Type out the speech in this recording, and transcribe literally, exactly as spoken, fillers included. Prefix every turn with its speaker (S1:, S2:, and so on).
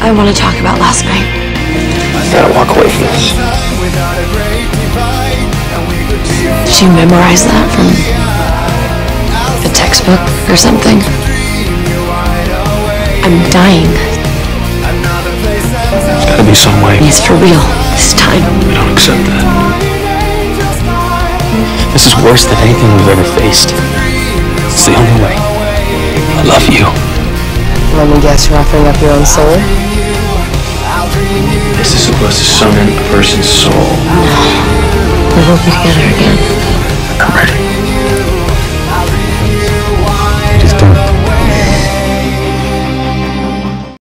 S1: I want to talk about last night.
S2: I gotta walk away from this.
S1: Did you memorize that from a textbook or something? I'm dying.
S2: There's gotta be some way.
S1: It's for real this time.
S2: We don't accept that. This is worse than anything we've ever faced. It's the only way. I love you.
S3: Let me guess, you're offering up your own soul?
S2: This is supposed to summon a person's soul.
S1: We will be together again.
S2: I'm ready.